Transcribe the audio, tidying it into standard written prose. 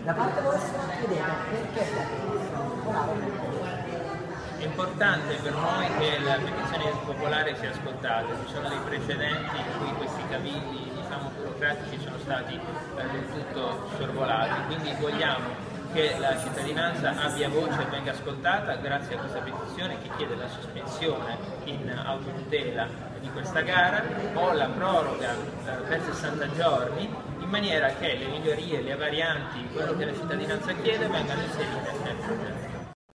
Da parte vostra chiedete perché la petizione popolare. È importante per noi che la petizione popolare sia ascoltata, ci sono dei precedenti in cui questi cavilli burocratici sono stati del tutto sorvolati, quindi vogliamo che la cittadinanza abbia voce e venga ascoltata grazie a questa petizione che chiede la sospensione in autotutela di questa gara o la proroga per 60 giorni in maniera che le migliorie, le varianti, quello che la cittadinanza chiede vengano inserite nel progetto.